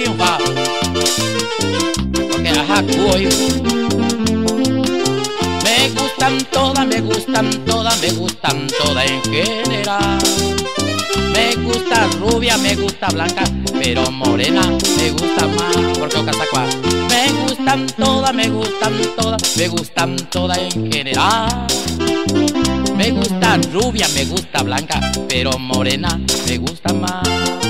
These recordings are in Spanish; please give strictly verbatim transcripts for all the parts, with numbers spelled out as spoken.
triunfar. Porque ajá, voy. Me gustan todas, me gustan todas, me gustan todas en general. Me gusta rubia, me gusta blanca, pero morena me gusta más. Porque Ocasacua. Me gustan todas, me gustan todas, me gustan todas en general. Me gusta rubia, me gusta blanca, pero morena me gusta más.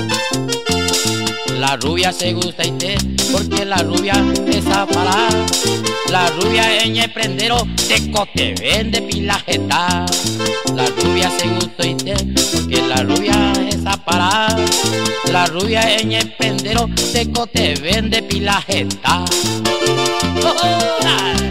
La rubia se gusta y te, porque la rubia es aparar. La rubia en el prendero, teco te vende pilajeta. La rubia se gusta y te, porque la rubia es aparar. La rubia en el prendero, teco te vende pilajeta. Oh, oh,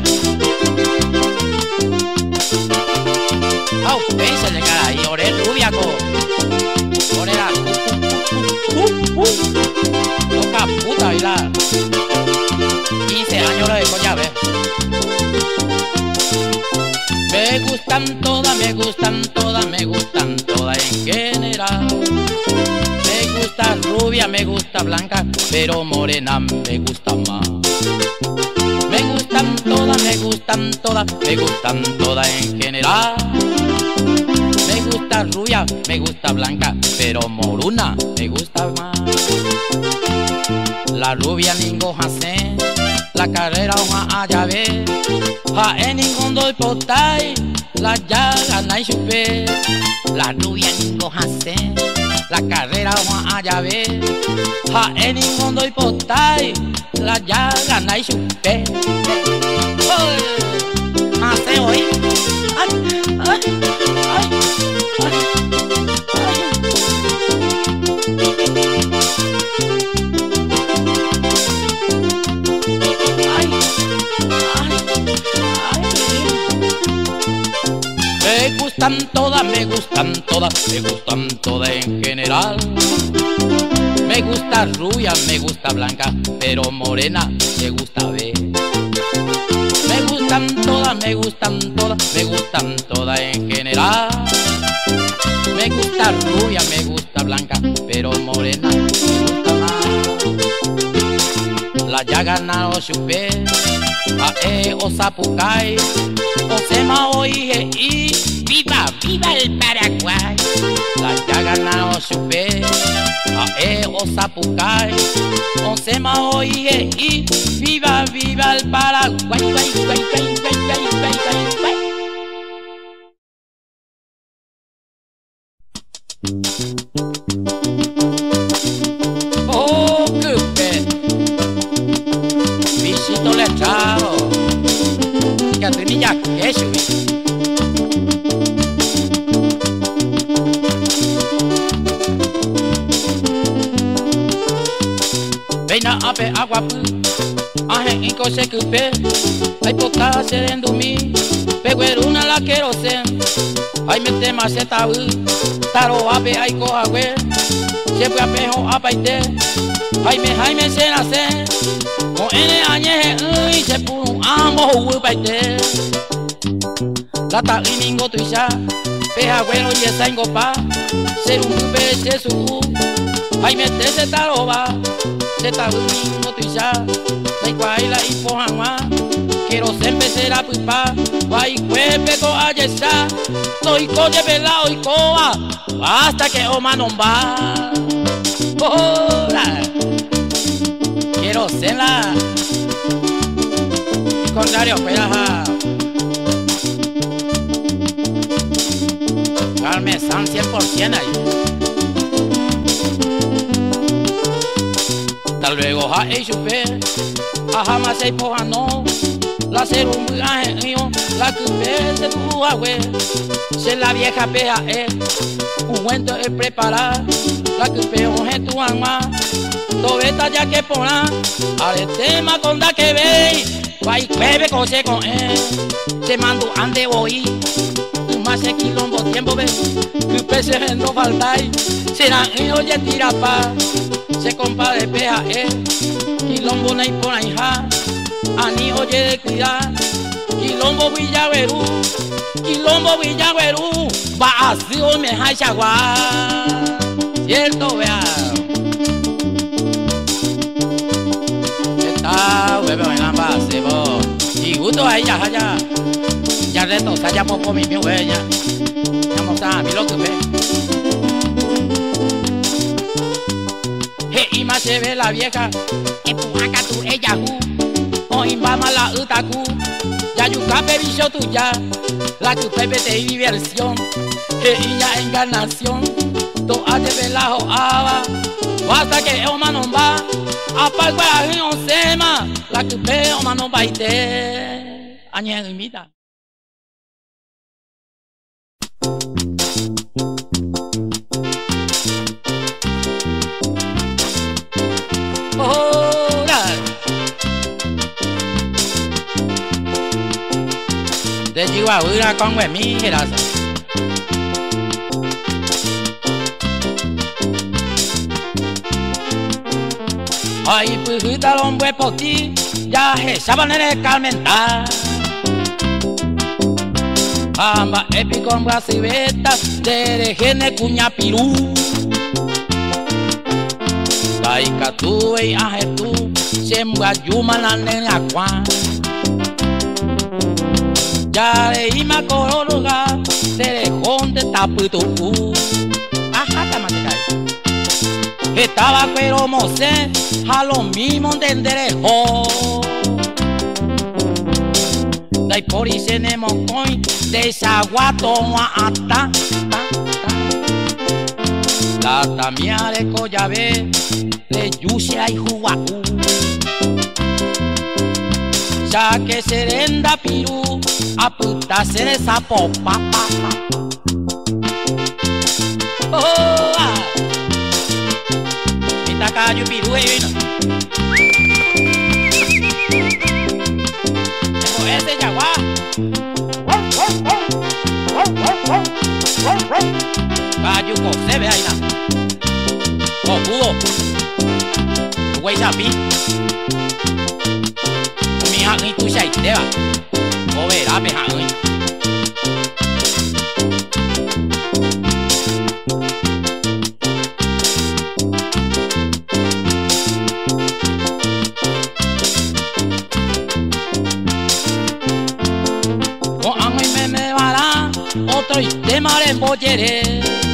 oh, pénsale cara, y oré rubia co. Orera, uh, uh, uh, uh. Loca puta, bailar. quince años lo de coña, ve. Me gustan todas, me gustan todas, me gustan todas en general. Me gusta rubia, me gusta blanca, pero morena me gusta más. Me gustan todas, me gustan todas, me gustan todas en general. Me gusta rubia, me gusta blanca, pero moruna me gusta más. La rubia ningo hase, la carrera oja allá ve. Ja en ningún doy potay, la llaga na chupe. La rubia ningo hase, la carrera oja allá ve. Ja en ningún doy potay, la llaga na chupe. Hase hoy. Ay, ay, ay, ay, me gustan todas, me gustan todas, me gustan todas en general. Me gusta rubia, me gusta blanca, pero morena me gusta ver. Me gustan todas, me gustan todas, me gustan todas en general. Me gusta rubia, me gusta blanca, pero morena me gusta más. La llaga na o chupe, a e o sapucay, o sema o ije y viva, viva el Paraguay. La llaga na o chupe, a e o sapucay, o sema o ije y viva, viva el Paraguay. Guay, guay, guay, guay, guay, guay, guay, guay. Oh, qué bichito lechado, Catrinilla, que subí. Veina ape agua pu, aje inco se cupe, ay poca se endumi, pegueruna la quiero sen, ay mete más se tabu, taro ape ay coja we, se fue apejo apaite, ay me jaime se nace, con ene añeje uy se puro ambos hubo paite, la ta iningo tuisha, peja bueno y esa ingopa, ser un cupe se su, ay mete se taroba. Se está uniendo tu ya, la igual y pojanwa, quiero empezar a pupa, guay cuepe co ayesa, soy coche pelado y coa, hasta que oma nomba. Hola, quiero serla, y contrario pelaja, Carmen San cien por ciento ahí. Tal luego ja e chupe, a jamás se poja no, la ser un viaje mío, la cupe se tu agüe, se la vieja peja e, un cuento es preparar, la cupe oje tu alma, tobeta ya que pona, al tema con da que ve, guay bebe coche con él, se mando ande voy, tu más se quilombo tiempo ve, cupe se no faltai, será y oye tira pa. Se compadre peja eh, quilombo na impona hija, ani oye de cuidar, quilombo Villaverú, quilombo Villaverú, vacío me hay chagua, cierto vea. ya ya ya reto saya popo mi mi huella vamos a mi lo que ve he y más se ve la vieja que puaca tu ella hu o imbama la utaku ya yuca bebicho tuya la que pepe de diversión que ella encarnación to hace velajo aba basta que o mano va apagua en sema la que pe o mano baite añe invita oh de Chihuahua con mi grasa ay pues un buen por ti ya esa manera de calmentar amba épico en brasibeta de gene cuña pirú Taika tu e ahe tu sembra yuma na nena kwa Yare ima kororoga tere honde tapu tu Ajá tamatekai Estaba pero mose a lo mismo entenderejo Dai pori se nemo coin desaguato wa ata La tamia de collabe de yusia y juau Ya que serenda piru a puta ser esa popa pa Oh ah Mita cayo piru e vino Tengo ese yaguá Cayo se ve ahí na Oh, pudo. Güey, sapi. Mi hạng ấy tôi chạy thế à? Có về đá về hạng ấy. Có ăn ấy mê mê mà ra. Otro y tema de bollere.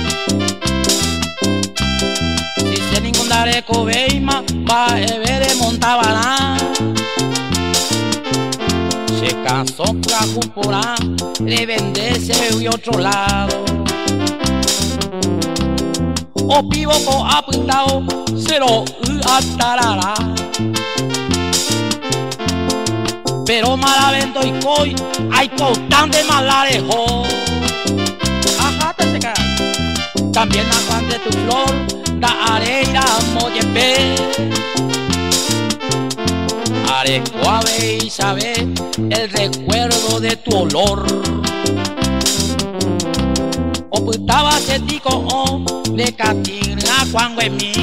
Dare cobeima va a ver montabana se cansó para cupora le vendese y otro lado o pivo po apuntado se lo atarará pero malavento y coi hay tan de malarejo ajá te se cae también aguante tu flor da areira moyepe Arecuave y sabe el recuerdo de tu olor o putaba se tico o de catina cuando en mí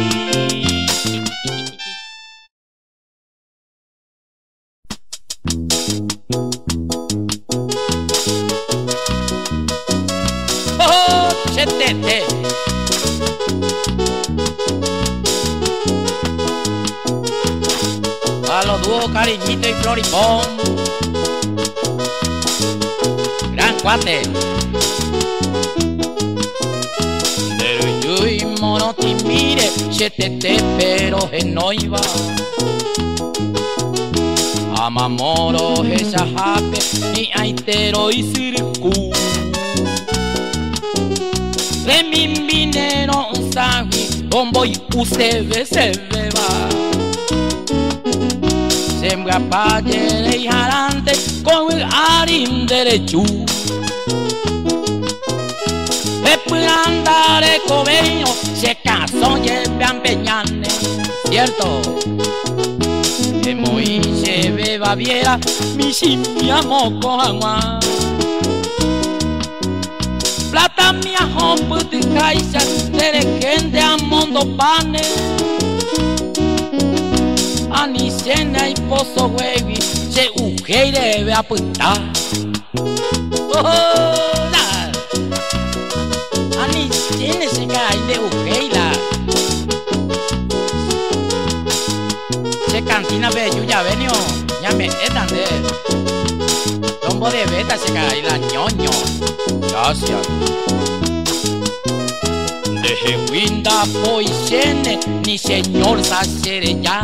oh se te te a los dúos Cariñito y Floripón gran cuate pero yo y mono te mire se te te pero en no iba amamoro esa jape ni aitero y circu de mi minero un sangui bombo y usted se beba Sembra pagere y jarante con el harín derecho Después andare cobeño se casó llevan peñane Cierto Que muy se beba viera mi simia moco agua Plata mi ajo puti caixa de gente a mundo pane Ani cena y pozo huevi se ujeire ve a putar Hola Ani cena se cae de ujeira Se cantina bello ya venio me etan de tombo de beta se cae la ñoño. Gracias. Deje winda poisene ni señor sacerella.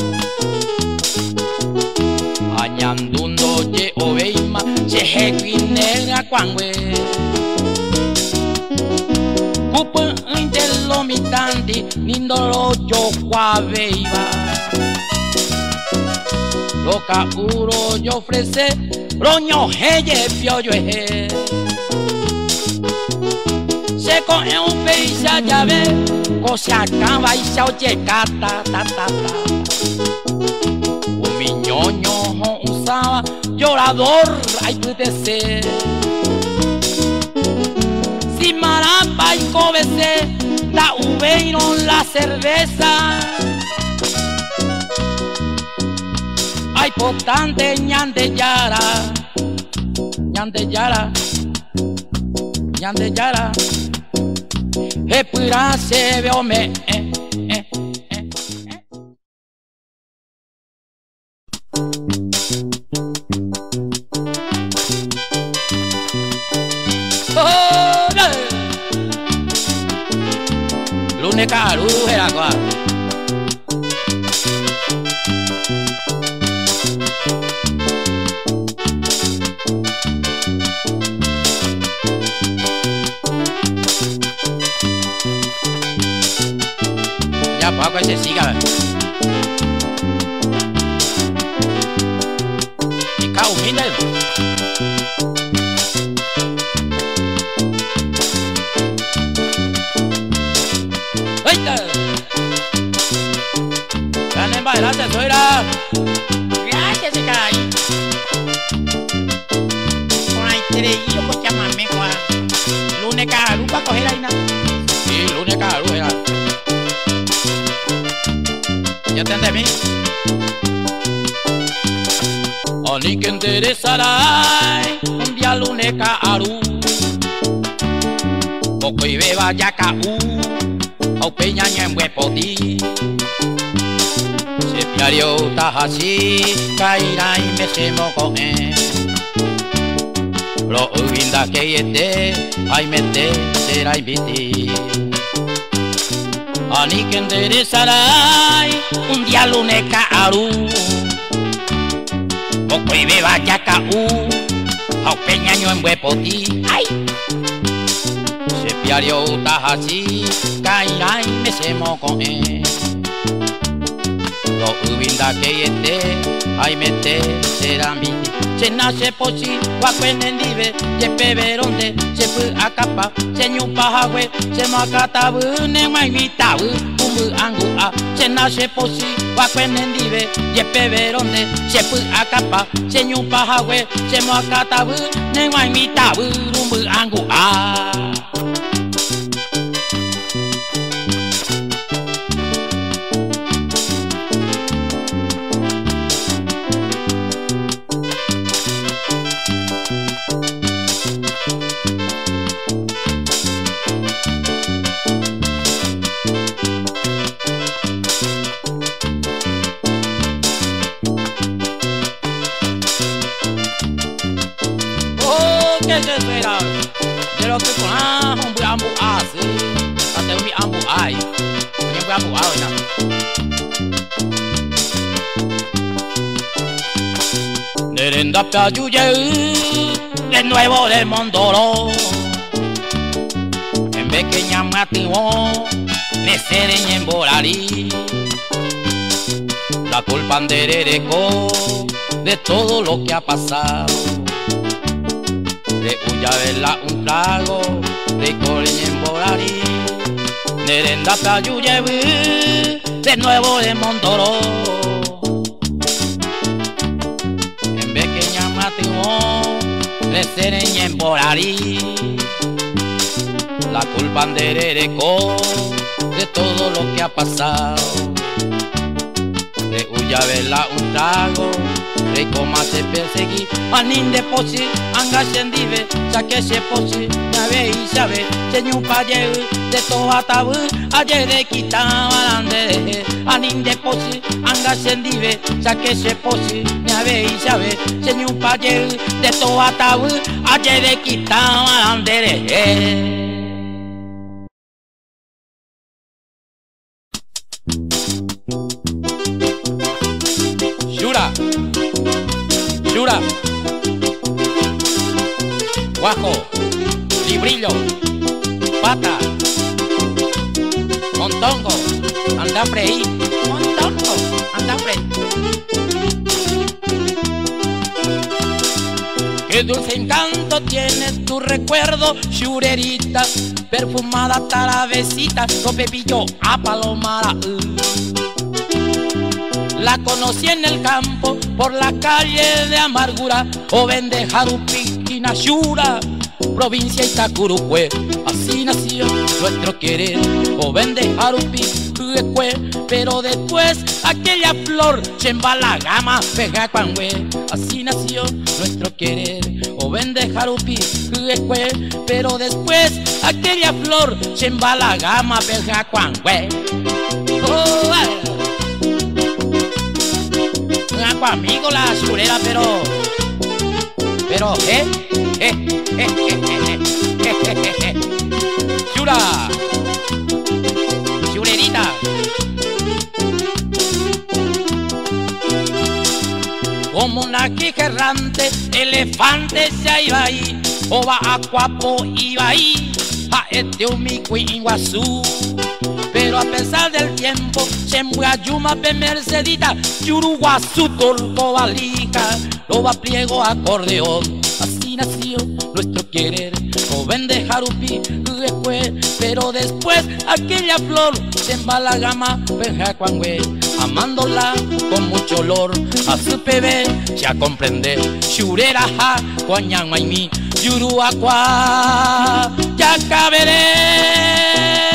Añandundo ye oveima se jequinera cuangue. Cupo de lo mitandi nindolo yo cuaveiva. Lo cauro yo ofrece roño heye pioyo eje. Se coge un peisa llave, se acaba y se oye cata, ta, ta, ta. Un miñoño usaba llorador, ay puede ser. Si marapa y cobece, da uveiro la cerveza. Ay potante ñande yara, ñande yara, ñande yara. E pura se veo me eh, eh, eh, eh. Oh, no. Lunes caru era qua. Ya poco que se siga. Y cao mira. ¡Ahí! Ganen bailante, suegra. Gracias, se cae. Con ahí tres hijos, pues llámame, Juan. Lunes caru para coger ahí nada. Sí, lunes caru era. ¿Ya te entendí? O ni que interesará un día lunes caru. Poco y beba ya caú. O peñaña en huepoti. Se piario así, caerá y me se moco eh. Lo uinda que yete, ay mete, será inviti. Ani que interesará un día lunes caru. Poco y beba ya caú. O peñaño en huepoti. Ay. Se piario así, caerá y me se moco eh. Lo ubinda que yete, ay mete, será mi. Se nace posi, guacuenendive, se peberonde, se pu acapa, se ñupajagüe, se macatabu, ne guaymitabu, umbu angua. Se nace posi, guacuenendive, se peberonde, se pu acapa, se ñupajagüe, se macatabu, ne guaymitabu, umbu angua. Que se espera, de lo que con ah, un buen ambu hace, hasta un ambu hay, un buen ambu hay na. Nerenda payuye, de nuevo de Mondoro, en vez que ñamativo, me sereñ en Borari, la culpa anderereco de todo lo que ha pasado. De uya vela un trago, de coreñ en Borari, nerenda payuye, de nuevo de Mondoro. En vez que ñamativo, de sereñ en Borari, la culpa anderereco de todo lo que ha pasado. De uya vela un trago, de coma se perseguí, anin de posi, angashendive, saque se posi, llave y sabe, señor paye, de todo atabu, ayer de quitaban de, anin de posi, anga sendive, ya que se posi, me ave y sabe, se ni un paye de toda tabú, ayer de quitama andere. Yura, Yura, Guajo, Librillo, Pata, Montongo, Andambre y Montongo, Andambre. Qué dulce encanto tienes tu recuerdo, churerita, perfumada taravesita, con pepillo a palomara. La conocí en el campo, por la calle de Amargura, o vende Jarupi, Quinashura, provincia Itacurucue. Así nació nuestro querer, o vende Jarupi, Cuecue, pero después aquella flor Chembalagama, Pejacuangue. Así nació nuestro querer, o vende Jarupi, Cuecue, pero después aquella flor Chembalagama, Pejacuangue. Oh, ay. Amigo la churera, pero pero eh eh eh eh eh eh chura churerita, como una queja errante, elefante se iba ahí, ova acuapo iba ahí, a este umico iguazú. Pero a pesar del tiempo, Chembuayuma pe mercedita, Yuruguazú torco valija, loba pliego acordeón. Así nació nuestro querer, o vende Jarupi, Cuecue, pero después aquella flor Chembalagama, Pejacuangue, amándola con mucho olor a su bebé, ya comprende, churera ja, Cuañanguaymi, Yuruacua, ya caberé.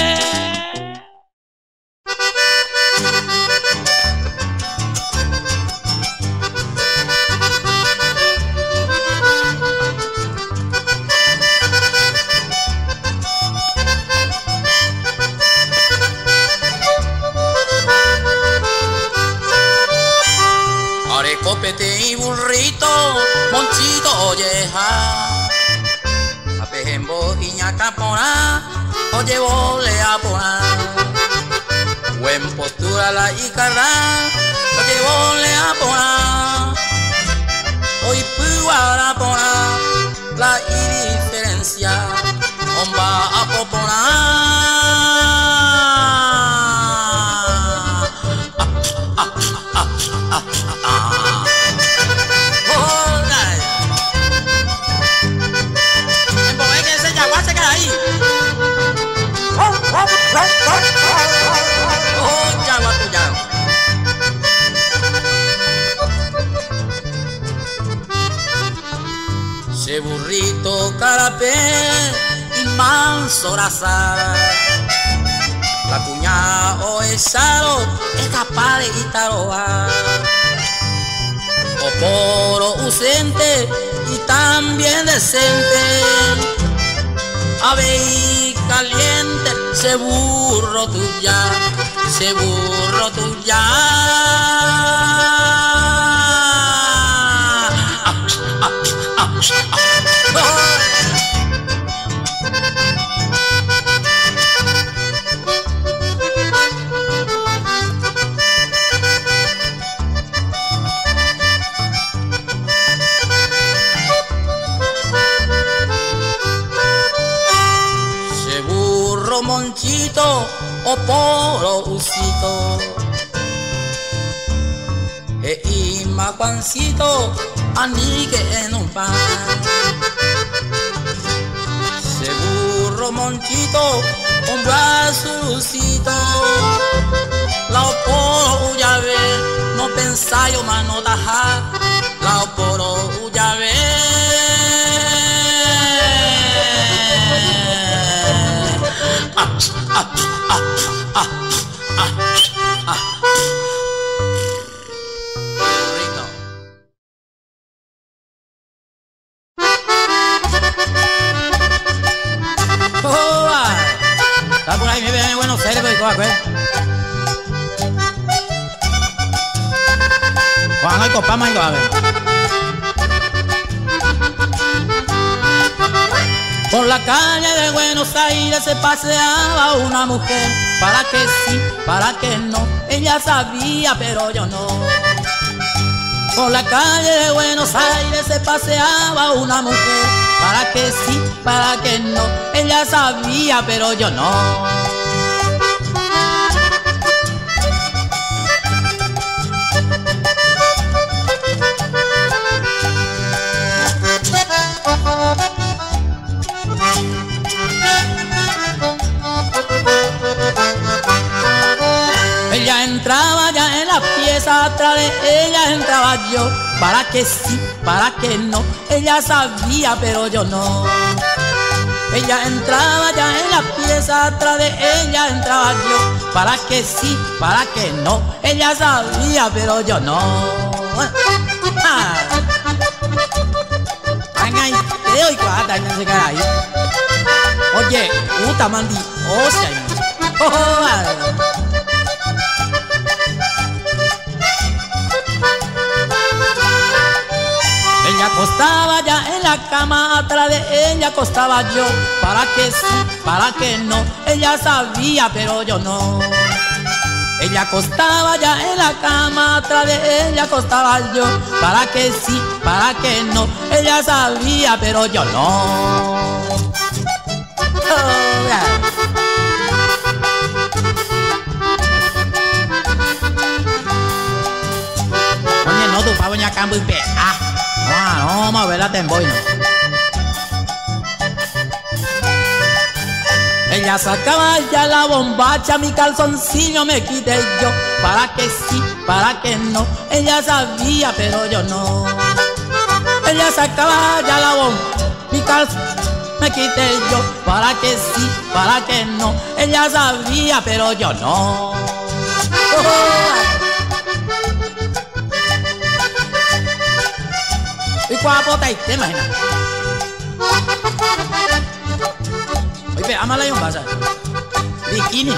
Copete y burrito, monchito olleja, apejembo y ñacapona, oye vole a ponar, buen postura la icarra, oye vole a ponar, hoy puara ponar la indiferencia, omba a poponar. Ese burrito carapé y manso raza, la cuña o esaro es capaz de itaroa, o poro ausente y también decente, ave y caliente, se burro tuya, se burro tuya. Se burro monchito o poro usito, e ima pancito anique en un pan. Se burro monchito, un brazo lucito, la oporo uyave, no pensayo mano taja, la oporo uyave. Ah, ah, ah, ah, ah, ah. Está por ahí, me ven en Buenos Aires, pues, Juan al copama y lo haga. Por la calle de Buenos Aires se paseaba una mujer. Para que sí, para que no, ella sabía pero yo no. Por la calle de Buenos Aires se paseaba una mujer. Para que sí, para que no, ella sabía pero yo no. Ella entraba ya en la pieza, atrás de ella entraba yo. Para que sí, para que no, ella sabía pero yo no. Ella entraba ya en la pieza, atrás de ella entraba yo. Para que sí, para que no, ella sabía pero yo no. Ah. Ay, te doy cuenta, no se queda ahí. Oye, puta mandi, o sea, oh, oh, ella acostaba ya en la cama, atrás de ella acostaba yo. Para que sí, para que no, ella sabía pero yo no. Ella acostaba ya en la cama, atrás de ella acostaba yo. Para que sí, para que no, ella sabía pero yo no. Oh, yeah. Oye, no, tu pavo ya cambio y pe. Ah. Ah, no, vamos a ver la temboina. Ella sacaba ya la bombacha, mi calzoncillo me quité yo. Para que sí, para que no, ella sabía pero yo no. Ella sacaba ya la bomba, mi calzoncillo me quité yo. Para que sí, para que no, ella sabía pero yo no. Oh. ¿Y cuál bota y te imaginas? Oye, amala y un vaso. Bikini.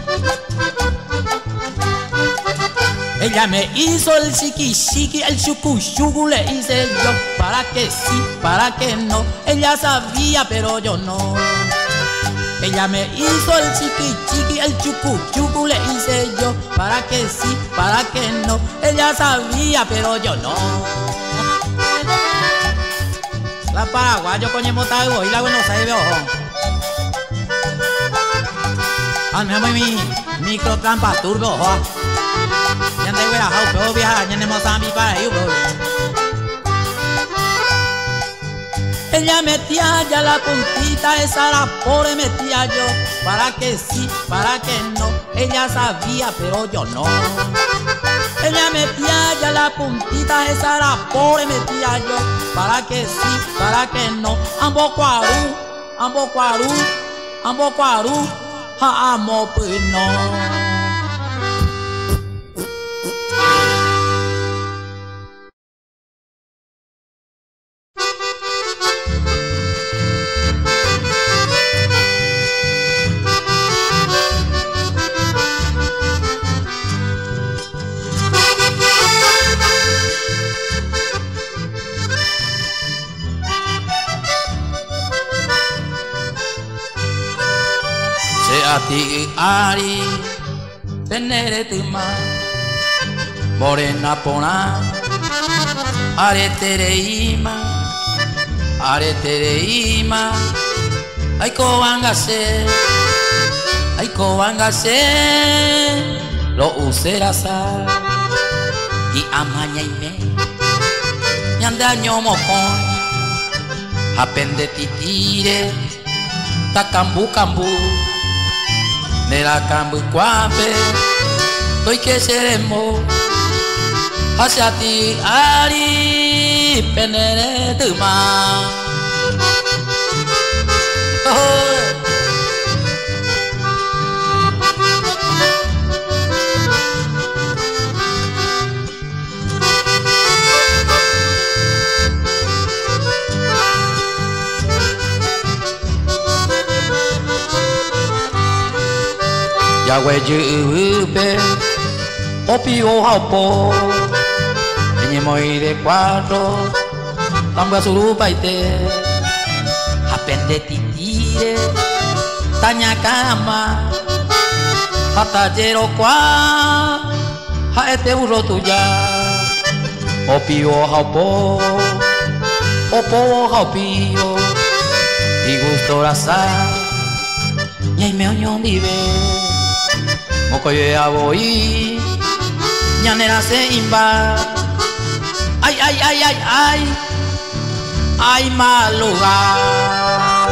Ella me hizo el chiqui chiqui, el chucu chucu le hice yo. Para que sí, para que no, ella sabía pero yo no. Ella me hizo el chiqui chiqui, el chucu chucu le hice yo. Para que sí, para que no, ella sabía pero yo no. La paraguayo coño motago y la Buenos Aires ojo. Al menos mi micro trampa turbo ojo. Ya te voy a dejar pero viajar ya no a mi para ahí bro. Ella metía ya la puntita, esa la pobre metía yo. Para que sí, para que no, ella sabía pero yo no. Ella metía ya la puntita, esa la pobre metía yo. Para que sí, para que no, ambos cuarú, ambos cuarú, ambos cuarú, ja amo pues no. Ati ari penere tuma morena pona aretereima aretereima ay ko vangase ay ko vangase lo userasa y amaña y me nyanda nyomo con apende titire takambu kambu Nera cambu y cuape, doy que seremos hacia ti, ari, penere tu ma. Ya we ju be opi o hao po Peñemo y de cuatro, tambua surupa y te, apende titire, taña cama, hasta yero cuá, a este burro tuya, o pío jaupo, o po jaupío, y gusto raza, ñay me oñón dive, moco yo ya voy, ñanera se imba. Ay, ay, ay, ay, ay, ay, mal lugar.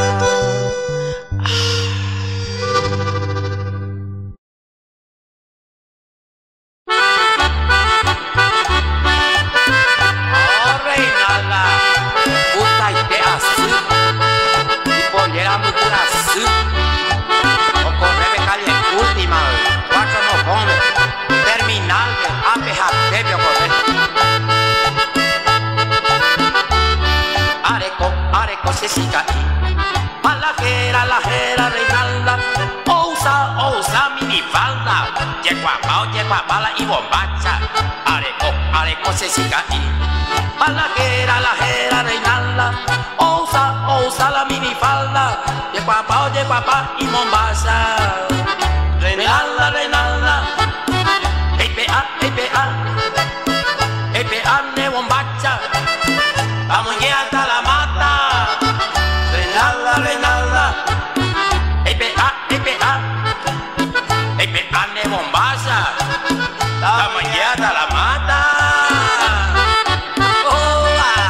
Oh, Reinalda, puta y te así, y pollera muy así, o corre calle última, cuatro mojones, terminal, apeja, bebio corre. Areco, areco se siga y a la jera, la jera, Reinalda, ousa, ousa, minifalda, yeguapao, yeguapala y bombacha. Areco, areco se siga y a la jera, la jera, Reinalda, ousa, ousa, la minifalda, yeguapao, yeguapa y bombacha. Reinalda, Reinalda, ey pea, ey pea, ey pea, ne bombacha. La muñeca la mata, Reinalda, Reinalda, ey pea, ey pea, ey pea ne bombacha, la muñeca la mata. Oh,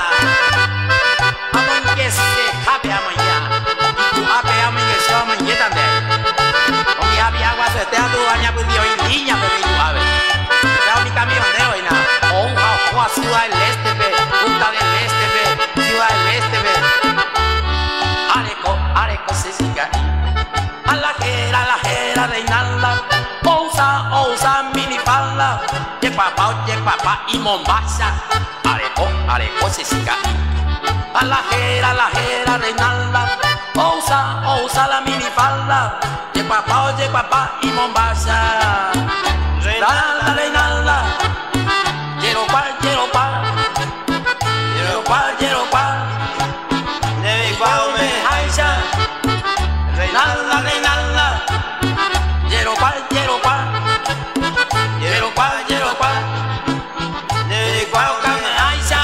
amo que se jape amo ya, tu jape amo que se amo ya también. Oye había agua se te ha tu baña pues dio indiña pero yo a ver, te da mi camionero y nada. Oh, oh, oh, ciudad del este, pe, punta del este, pe, ciudad del este, pe. Areco, areco se siga a la jera, la jera, Reinalda, ousa, ousa, minifalda, yeguapao, yeguapa y mombaza. Areco, areco se siga a la jera, la jera, Reinalda, ousa, ousa, la minifalda, yeguapao, yeguapa y mombaza. Reinalda, Reinalda, yeropa, yeropa, yeropa, yeropa, neguao me haisha. Reinalda, Reinalda, yeropa, yeropa, yeropa, yeropa, neguao me haisha.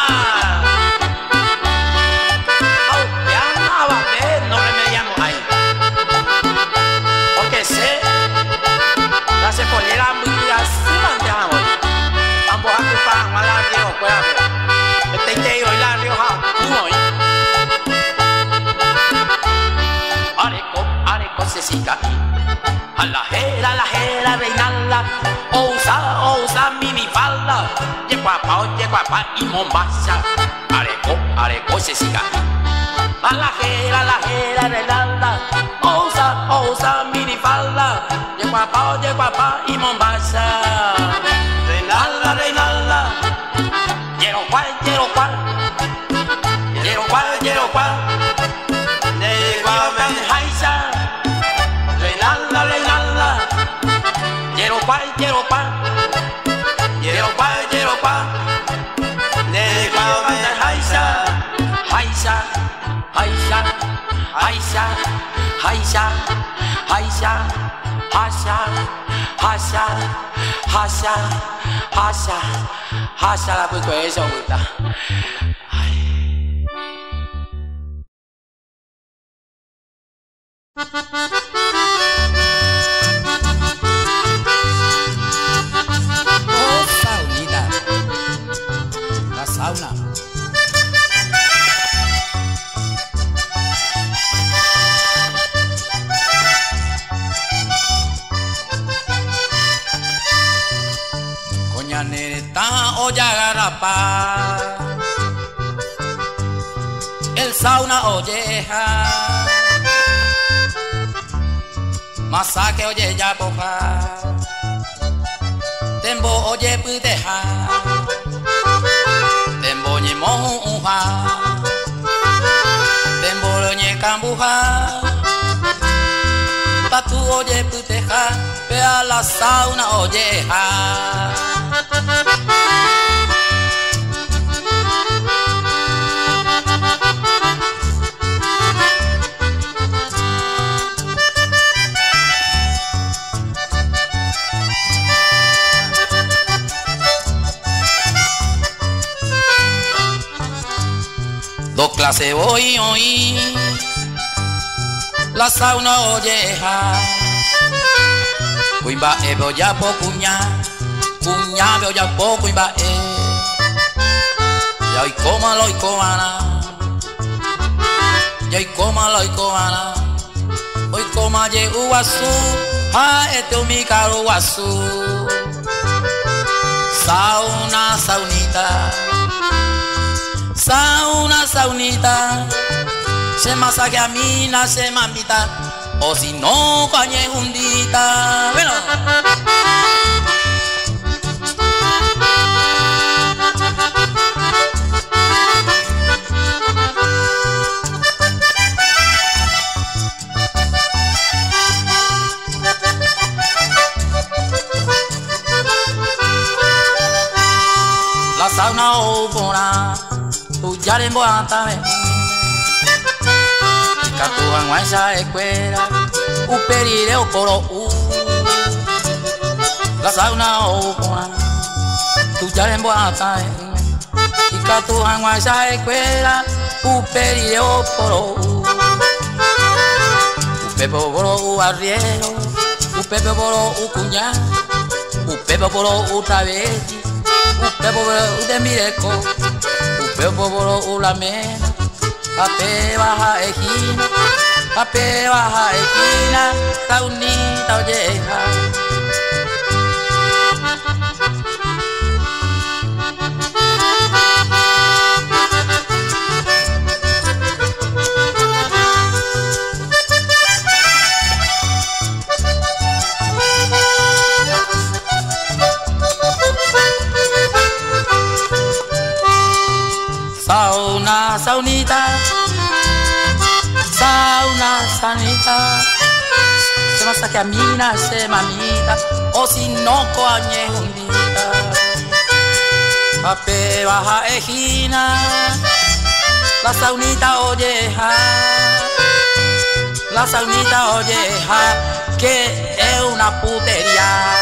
Oh, ya no va a ver, no remediamos ahí, porque sé, la se pollera muy así, manejamos. Vamos a culpar a la Rioja, pues a ver. Este interior y la Rioja, uno hoy. Areco, areco se siga a la jera, la jera, Reinalda, ousa, ousa, minifalda, yeguapao, yeguapa y mombaza. Areco, areco se siga a la jera, la jera, Reinalda, ousa, ousa, minifalda, yeguapao, yeguapa y mombaza. Reinalda, Reinalda, yeropa, yeropa, yeropa, yeropa, neguao me haisha. Reinalda, Reinalda, yeropa, yeropa, yeropa, yeropa, neguao me haisha. Haisha, haisha, haisha, haisha, haisha, haisha, haisha, haisha, haisha, haisha la pues eso gusta. Oh, saunita, la sauna. Coñaneta olla garrapá, el sauna olleja, masaje oye ya boja, tembo oye pudeja, tembo ñe moja, tembo ñe cambuja, tatu oye pudeja, ve a la sauna olleja. clase voy hoy, la sauna olleja, cuimba e veo ya po cuña, cuña veo ya po cuimba e, ya hoy coma lo y comana, ya hoy coma lo y comana, hoy coma ye uasu, ha este mi caro uasu, sauna saunita. Sauna, saunita, se masajea mina, se mamita, o si no, cañe hundita. Bueno. La sauna o bona. Tu ya le emboata me Catuan guaysa escuela U perire o coro u La sauna o pona Tu ya le emboata me Catuan guaysa escuela U perire o coro u U pepo boro u arriero U pepo boro u cuñá U pepo boro u travesti U pepo boro u de mireco Pepo boro ulamena, ape baja esquina, ape baja esquina, saunita olleja. Sauna, saunita, sauna, saunita, se masajea mina, se mamita, o si no coañe hundita. Ape baja ejina, la saunita olleja, la saunita olleja, que es una putería.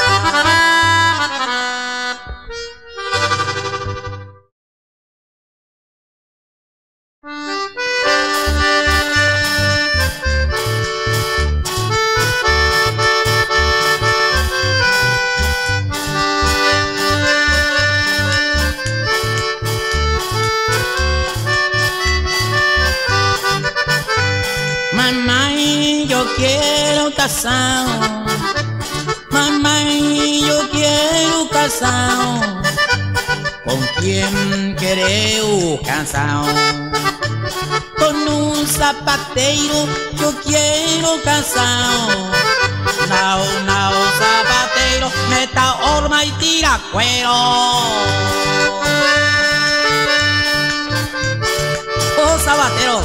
Mamá, yo quiero casado. Mamá, yo quiero casado. ¿Con quién quereu casado? Con un zapatero yo quiero casado. Nao, nao, zapatero, meta horma y tira cuero. Oh, zapatero.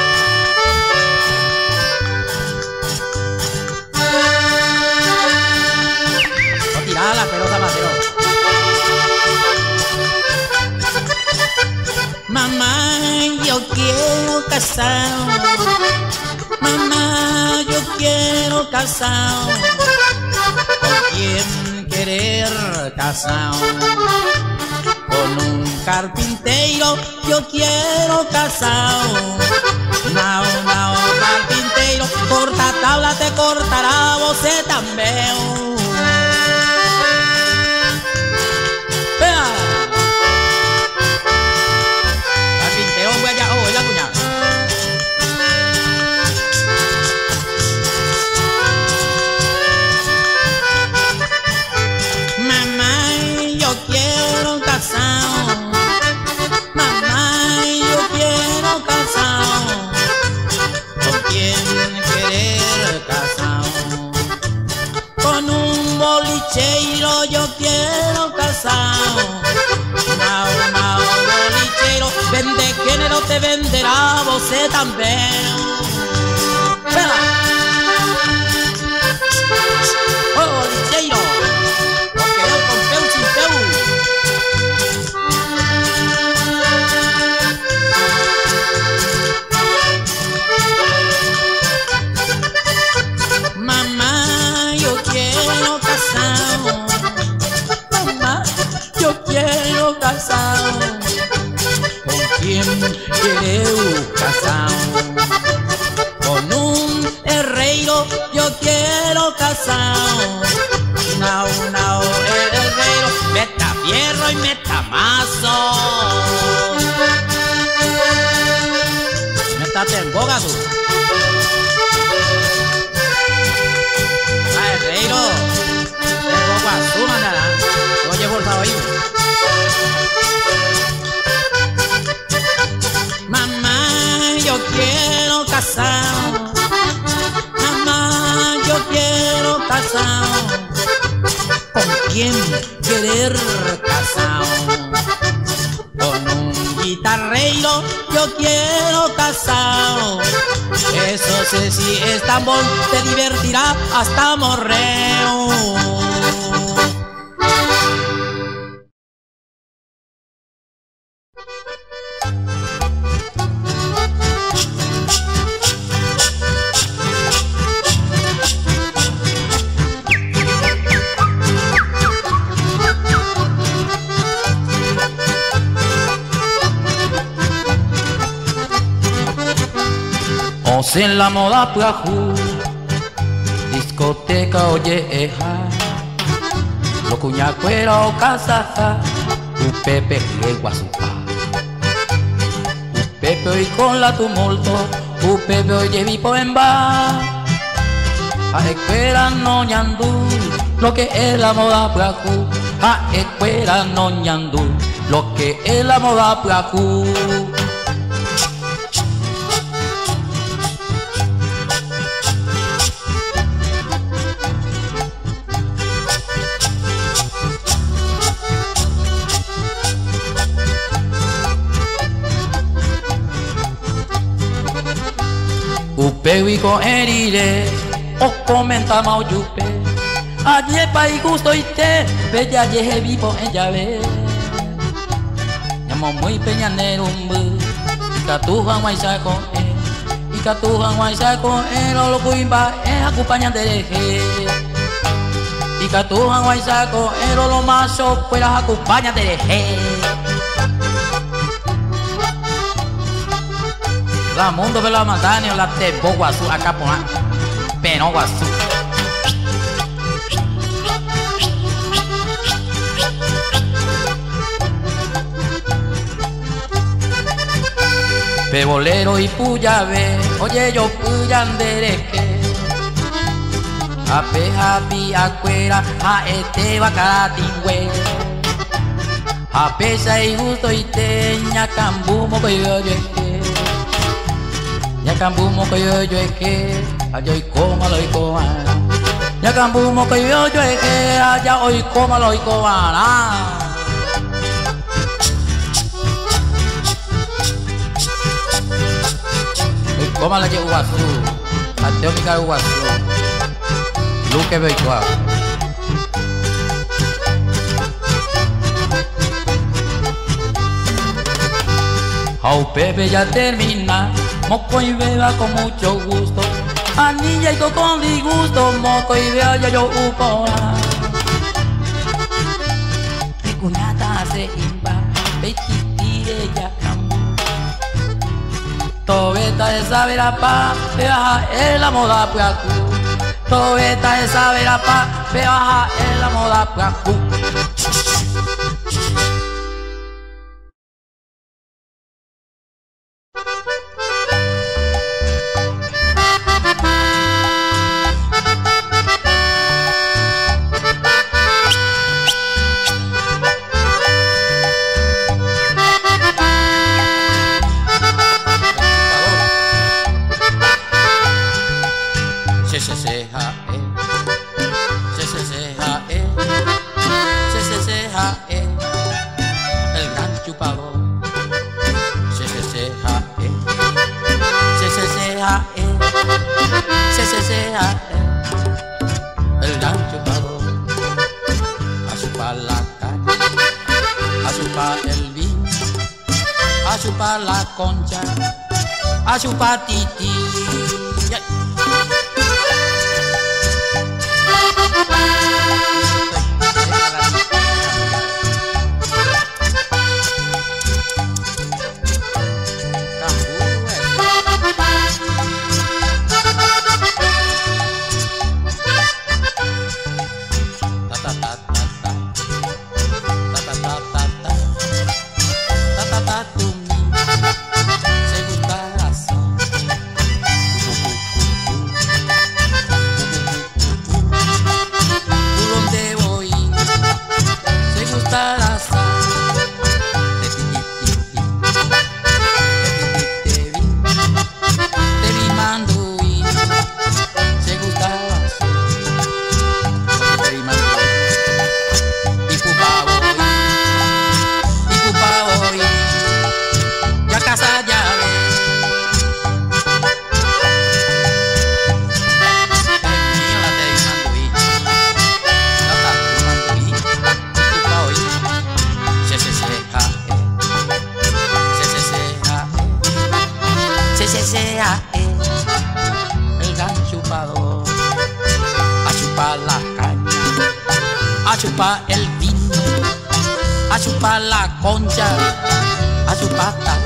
Tirá la pelota, Mateo. Mamá, yo quiero casado. Mamá, yo quiero casado. ¿Con quién querer casado? Con un carpintero yo quiero casado. Nao, nao, carpintero, corta tabla te cortará vos también. Bolichero yo quiero casado. Nao, nao, bolichero, vende género te venderá vos también. ¡Vela! ¡Oh, bolichero! Porque yo compré un chinteu. Mamá, yo quiero casado. Mamá, yo quiero casado. ¿Con quién quereu perro y metamazo. Métate en boga tú. Ay, Reiro, tengo guasuma nada. Oye, por favor. Mamá, yo quiero casado. Mamá, yo quiero casado. ¿Con quién querer casado? Con un guitarreiro yo quiero casado. Eso sé si es tambor te divertirá hasta morreo. En la moda plajú, discoteca oye eja, lo cuñacuera o casaja, u pepe le guasupa. U pepe hoy con la tumulto, u pepe oye vipo en ba. A escuela no ñandú, lo que es la moda plajú. A escuela no ñandú, lo que es la moda plajú. Upe con erire, o comenta mau yupe. Ayer pa y gusto y te, bella yeje vivo en llave. Llamo muy peñanero un bu, y catujan guaysa con él. Y catujan guaysa con él, o lo cuimba es acompañante de je. Y catujan guaysa con él, o lo macho, pues las acompañante de je. La mundo ve la montaña, la tebo guazú, acá por la peno guazú. Pebolero y puyave, oye yo puyandereque. Ape happy acuera, a este bacaratingüe. Ape say gusto y teña cambumo que yo yo ya cambumo que yo yo es que allá hoy coma lo y coma. Ya cambumo que yo yo es que allá hoy coma lo y coma. Hoy coma la que guazú, ateo mi cara guazú. Luque veo igual. Au Pepe ya termina. Moco y beba con mucho gusto, anilla y con disgusto, moco y beba yo yo upo. Mi cuñata se imba, peitire ya cambu. Tobeta de saber a pa, bebaja en la moda puacu. Tobeta de saber a pa, bebaja en la moda puacu. El gran chupador a chupar la caña, a chupar el vino, a chupar la concha, a chupar titi. Ta ta ta ta ta ta ta ta ta. chupar el vino, a chupar la concha, a chupar hasta.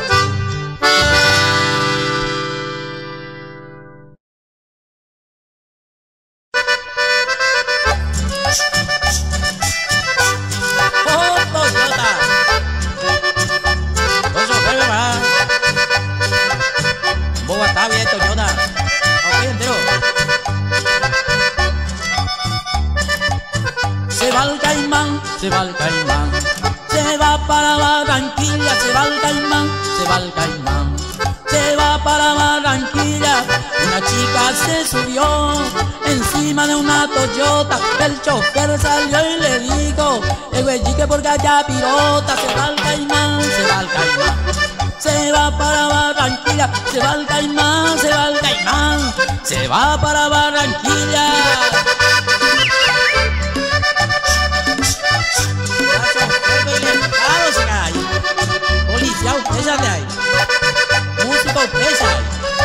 Se va el caimán, se va el caimán, se va para Barranquilla, se va el caimán, se va el caimán, se va para Barranquilla. Una chica se subió encima de una Toyota, el chofer salió y le dijo, el güeyique porque allá pirota. Se va el caimán, se va el caimán, se va para Barranquilla, se va el caimán, se va el caimán, se va para Barranquilla. Policía, pesa de ahí. Músico, pesa ahí.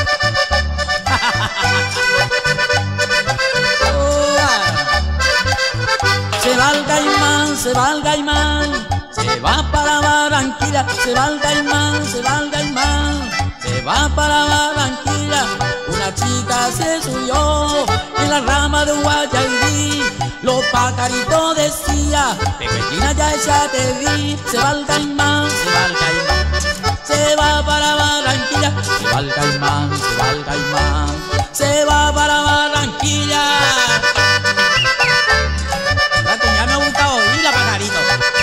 Se va el caimán, se va el caimán, se va para Barranquilla, se va el caimán, se va el caimán, se va para Barranquilla. Una chica se subió en la rama de un guayabirí, los pajaritos decía, pequeñina ya ella te vi. Se va el caimán, se va el caimán, se va para Barranquilla, se va el caimán, se va el caimán, se va para Barranquilla. La cuñada me gusta oír la pajarito.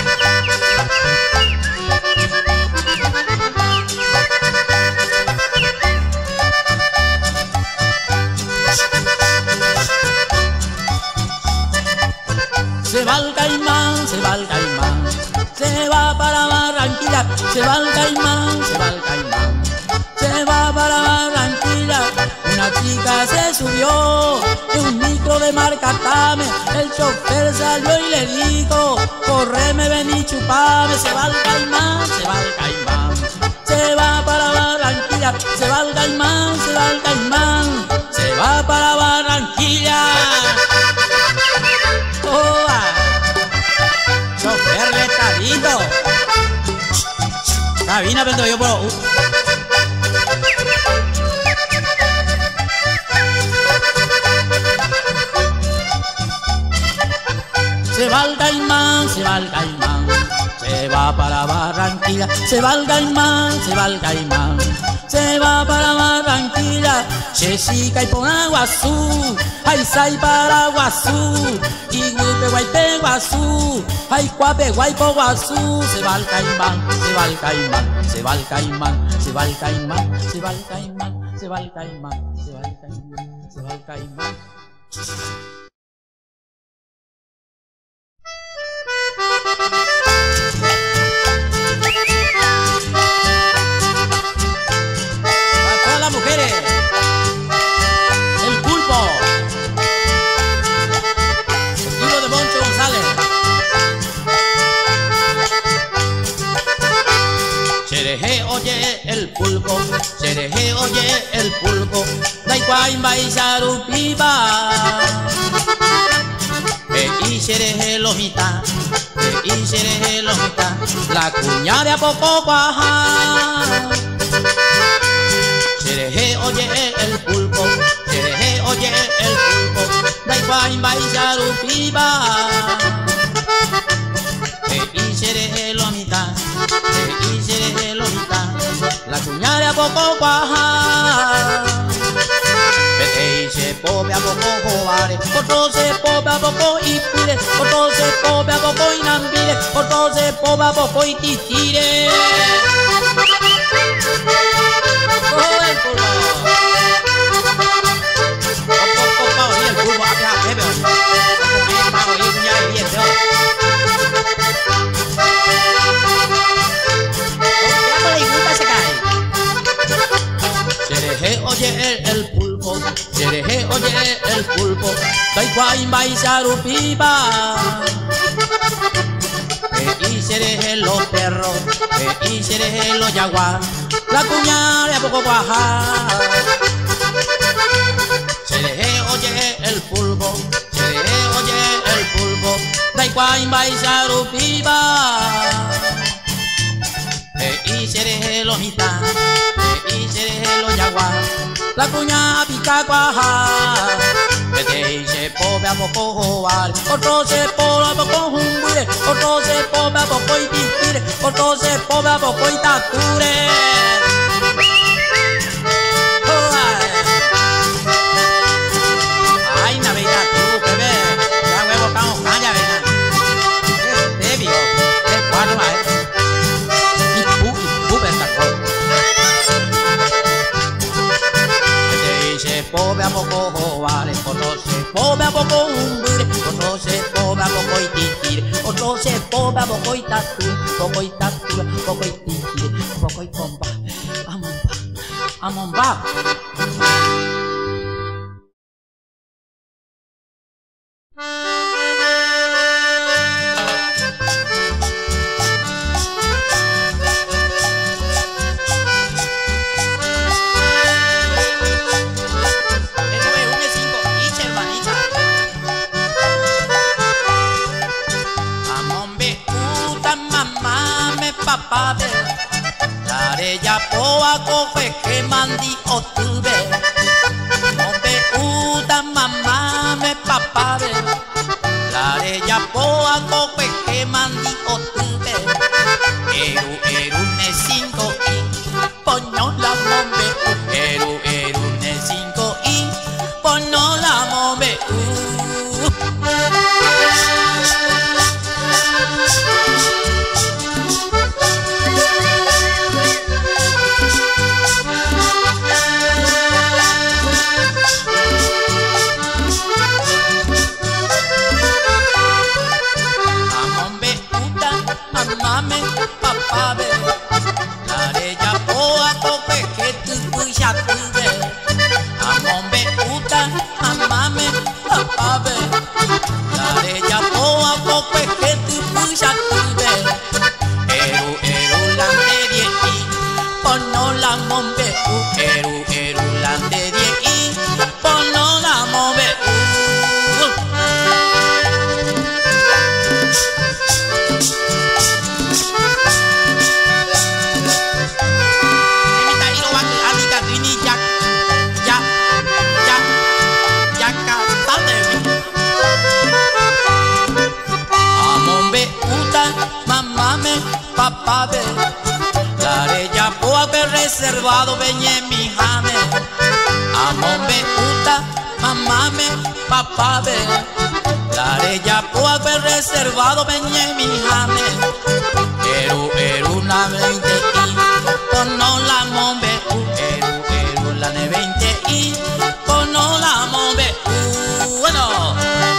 Se va el caimán, se va el caimán, se va para Barranquilla, se va el caimán, se va el caimán, se va para Barranquilla. Una chica se subió en un micro de marca Tame, el chofer salió y le dijo, correme, ven y chupame. Se va el caimán, se va el caimán, se va para Barranquilla, se va el caimán, se va el caimán, se va para Barranquilla. Oh, chofer letadito. Cabina, pero yo puedo. Uh. Se va el caimán, se va el caimán, se va para Barranquilla, se va el caimán, se va el caimán, se va para Barranquilla. Jessica y por Aguazú, ay sai para Guazú, y guipe guaype Guazú, ay cuape guaypo Guazú. Se va el caimán, se va el caimán, se va el caimán, se va el caimán, se va el caimán, se va el caimán, se va el caimán, se va el caimán. Para todas las mujeres, el pulpo, estilo de Moncho González. Chereje oye el pulpo, chereje oye el pulpo, daikwaimba y sarupiba. Y chereje lomita, y chereje lomita, la cuña de a poco cuaja. Chereje oye el pulpo, chereje oye el pulpo, daikwaimba y sarupiba. Y chereje lomita, y chereje lomita, la cuña de a poco cuaja. Vete y se pobe a poco jovare, otro se pobe a poco y pire, otro se pobe a poco y nambire, otro se pobe a poco y titire. Oh, el pulpo. Poco pa oír el pulpo, a que a bebe oír. Poco pa oír cuña de diente hoy. ¿Qué le gusta se cae? Chereje oye el, el pulpo, chereje oye el pulpo, daikwaimba y sarupiba. Y chereje los perros, y chereje los yaguas, la cuña de a poco cuaja. Chereje oye el pulpo, chereje oye el pulpo, Guaimba y Sarupiba. Y seré los gitanos, y seré los yaguas, la cuña pica cuaja. Este dice pobre a poco jovar, otro se pobre a poco jumbuire, otro se pobre a poco y titire, otro se pobre a poco y tature. Ay, Navidad, tú, bebé, ya huevo, estamos calla, ¿verdad? Es débil, es cuatro, ¿vale? Pobre a poco jovare, otro se pobre a poco humbire, otro se pobre a poco y titire, otro se pobre a poco y tature, poco y tature, poco y titire, poco y pompa, amomba, amomba. Dare ya poa coge que mandi otube, mombe uta mamá me papá ve. Dare ya poa coge que mandi otube, eru eru ne cinco y poño la mombe, eru eru ne cinco y poño la mombe. Mame, papá ve, la de ya poa tope que tu ya tuve. Amombe uta, amame, papá ve, la de ya poa tope que tu ya tuve. Eru eru la de die y pono la mombe u, eru eru la de die y pono la mombe u. Papá ve, la de ya poa que reservado veñe mi jame. Amón ve uta, mamá me, papá ve, la de ya poa que reservado veñe mi jame. Eru eru la veinte y pono la mombe u, eru eru la ne veinte y pono la mombe u. Bueno.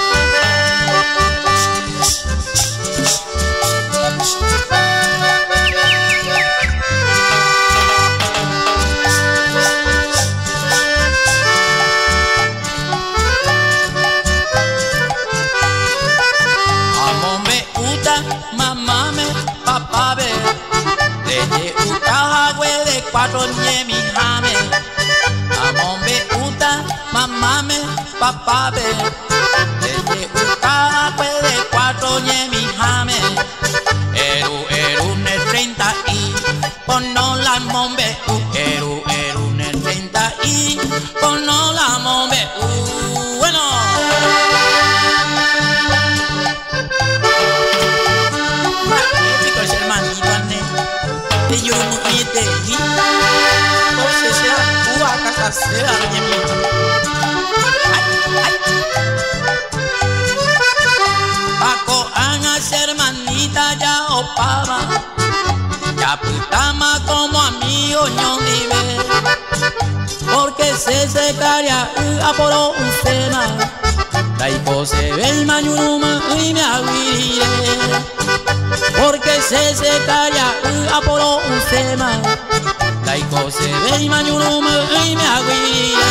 Papá ve, leche uta agüe de cuatro nye mi jame. Amón ve uta, mamá me, papá ve, leche uta agüe de cuatro nye mi jame. Eru eru ne treinta y pono la mombe u, eru eru ne treinta y pono la mombe u. Bueno. Te yo no te di, no sé si a tu a casa se va a mi. Ay, ay. Paco ana hermanita ya opaba, ya putama como amigo no vive, porque se secaría a por un sema, Taiko se ve el mañuruma y me aguiré. Porque se secaría a por un sema, Taiko se ve el mañuruma y me aguiré.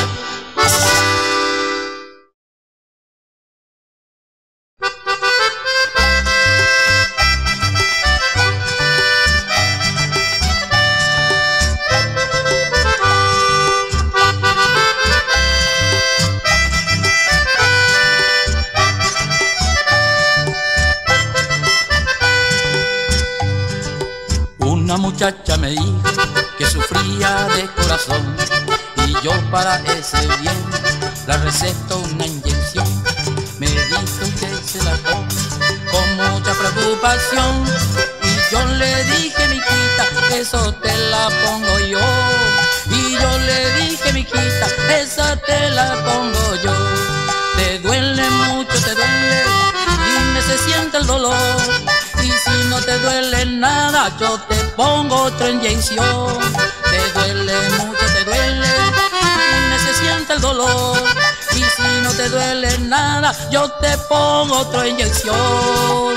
Una muchacha me dijo que sufría de corazón y yo para ese bien la receto una inyección. Me dijo que se la pone con mucha preocupación y yo le dije, mijita, eso te la pongo yo. Y yo le dije, mijita, esa te la pongo yo. Te duele mucho, te duele, dime se siente el dolor. Y si no te duele nada, yo te pongo otra inyección. Te duele mucho, te duele, dime se siente el dolor. Y si no te duele nada, yo te pongo otra inyección.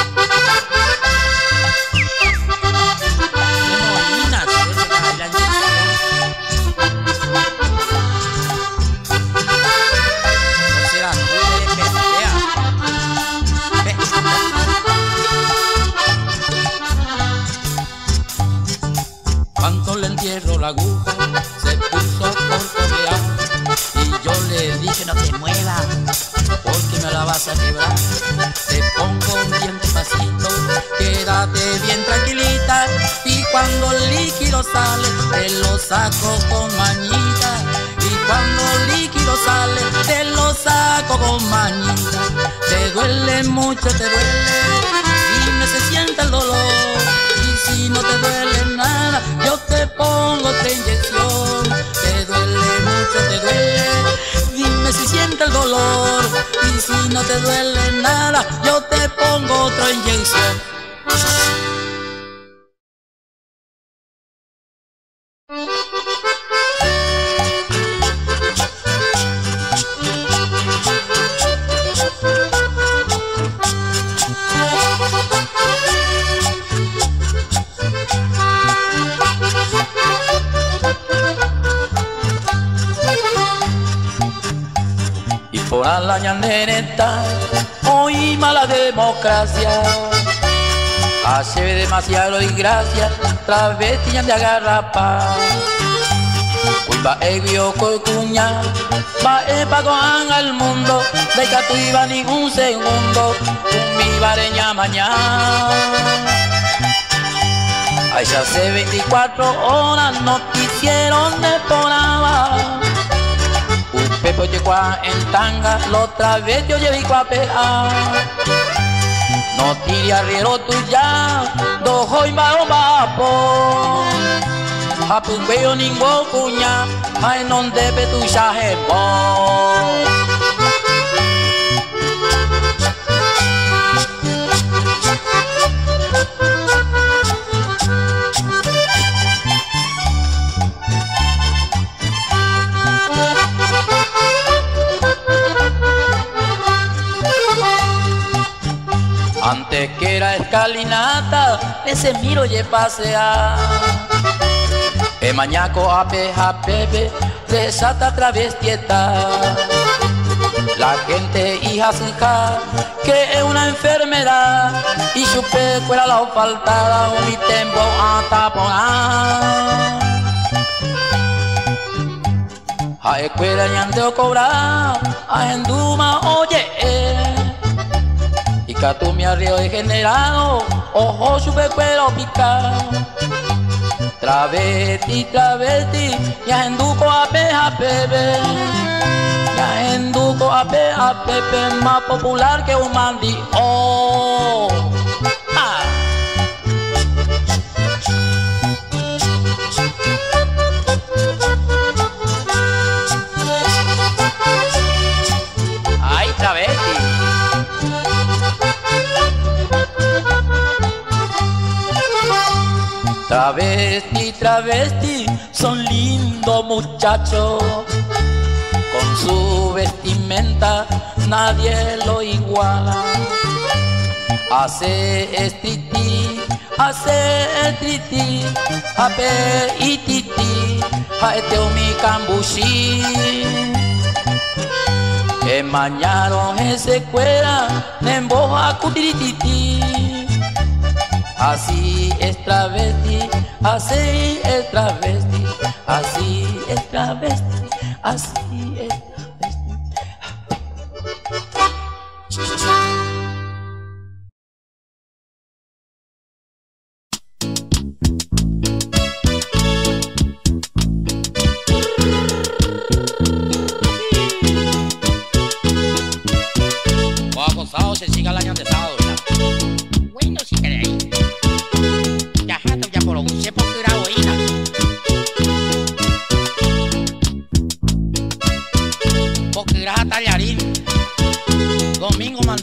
Cuando le entierro la aguja, se puso a corcovear y yo le dije, no te muevas, porque me la vas a quebrar. Te pongo bien despacito, quédate bien tranquilita, y cuando el líquido sale, te lo saco con mañita. Y cuando el líquido sale, te lo saco con mañita. Te duele mucho, te duele, dime se siente el dolor. Y si no te duele nada, yo te pongo otra inyección. Te duele mucho, te duele, dime si siente el dolor. Y si no te duele nada, yo te pongo otra inyección. Por a la ñanereta, hoy mala democracia, hace demasiado y gracia, travesti de agarrapa. Hoy va evio cocuña, va e pagoan al mundo, de que tu iba ni un segundo, con mi bareña mañana. Ay, ya hace veinticuatro horas noticiero de poraba. Pepo llegó en tanga, la otra vez yo llevé a pear. No tire arriero tuya, dojo y bao vapo. Hapupeo ningún cuña, ay non debe tu chajebo. Antes que era escalinata, ese miro ye pasear. El mañaco ape apepe, desata travestieta. La gente hija hija, que es una enfermedad, y su peco era la faltada, un mi tempo a taponar. A escuela ñandeo cobrar, a enduma oye. Y que tú me arrío degenerado, ojo su cuero picado. Travesti, travesti, ya enduco a peja pepe. Ya enduco a peja pepe, más popular que un mandi. Oh, ah. Ay, travesti. Travesti, travesti, son lindos muchachos. Con su vestimenta nadie lo iguala. Hace estriti, hace estriti, ape y titi, a este mi cambushi. Que mañaron ese cuera, nemboja cutirititi. Así es travesti, así es travesti, así es travesti, así es travesti.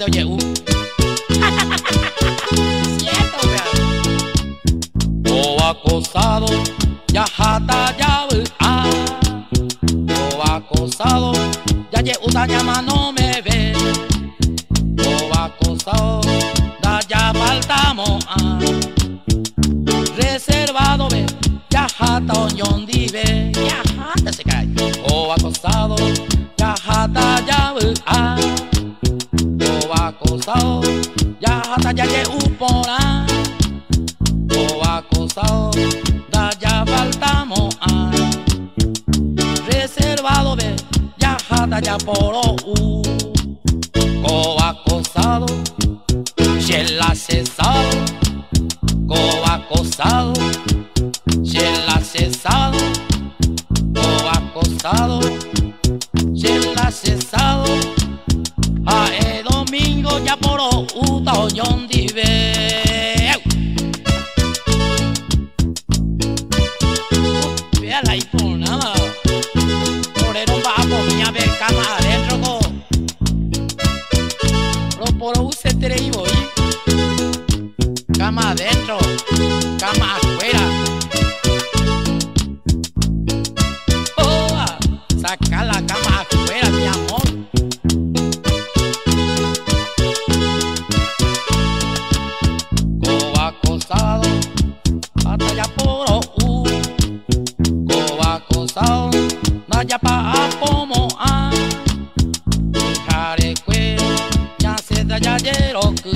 de oye u. Cierto, o acosado, ya jata ya a. O acosado, ya ye uta llama no me ve. O acosado, da ya faltamos a. Reservado ve, ya jata oñón dive. Ya jata se cae. O acosado, ya jata ya a. O acosado, ya jata ya ye upora. O acosado, da ya faltamos a. Reservado ve, ya jata ya poro u. O acosado, si el accesado. O acosado, si el accesado. O acosado, si el accesado. A el domingo ya poro u ta oñón dive. Véala ahí por nada. Torero va a poner a ver cama adentro co. Lo poro u se tere y voy. Cama adentro, cama afuera. Oh, saca la cama afuera, mi amor. Co acosado, hasta ya poro u. Co acosado, na ya pa como a. Jare que ya se da ya yero que.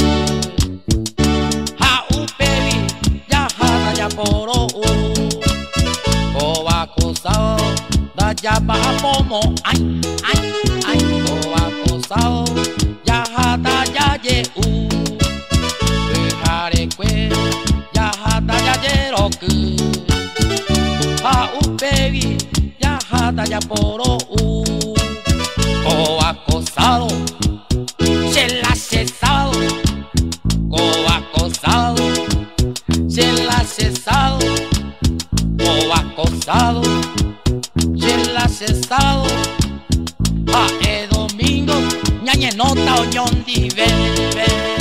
Poro u. O acosado, da ya pa como ay, ay, ay. O acosado, ya jata ya ye u. Jare que ya jata ya yero que. A u baby, ya jata ya poro u. O acosado, si el accesado. O acosado, si el accesado. O acosado, si el accesado. A el domingo, ñañe nota oñón dive.